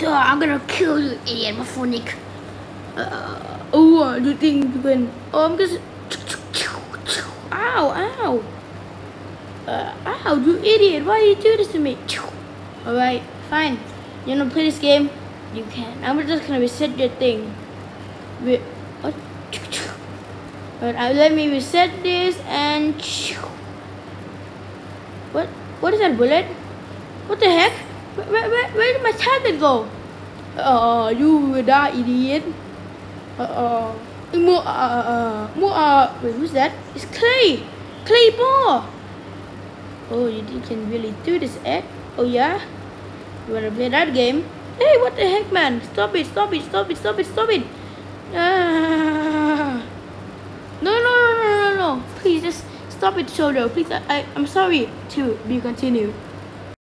Duh, I'm gonna kill you, idiot, Mafonic. Oh, you think you can? Oh, I'm just. Ow, ow. Ow, you idiot! Why you do this to me? Alright, fine. You wanna play this game? You can. I'm just gonna reset your thing. What? But let me reset this and. What is that bullet? What the heck? Where did my tablet go? You will die, idiot. Wait, who's that? It's Clay. Clay ball. Oh, you can really do this, Ed? Oh yeah? You wanna play that game? Hey, what the heck, man? Stop it, stop it, stop it, stop it, stop it. No. Please, just stop it, Shoulder. Please, I'm sorry to be continued.